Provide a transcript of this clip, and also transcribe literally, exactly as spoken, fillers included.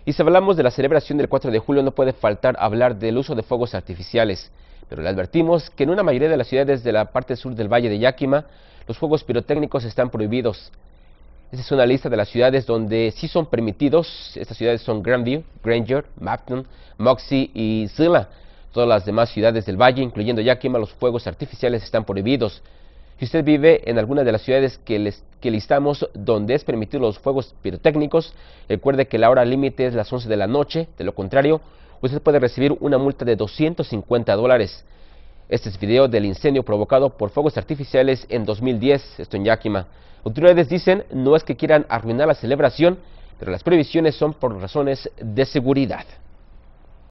Y si hablamos de la celebración del cuatro de julio, no puede faltar hablar del uso de fuegos artificiales. Pero le advertimos que en una mayoría de las ciudades de la parte sur del Valle de Yakima, los fuegos pirotécnicos están prohibidos. Esta es una lista de las ciudades donde sí son permitidos. Estas ciudades son Grandview, Granger, Macton, Moxie y Zilla. Todas las demás ciudades del valle, incluyendo Yakima, los fuegos artificiales están prohibidos. Si usted vive en alguna de las ciudades que, les, que listamos donde es permitido los fuegos pirotécnicos, recuerde que la hora límite es las once de la noche. De lo contrario, usted puede recibir una multa de doscientos cincuenta dólares. Este es video del incendio provocado por fuegos artificiales en dos mil diez, esto en Yakima. Autoridades dicen no es que quieran arruinar la celebración, pero las prohibiciones son por razones de seguridad.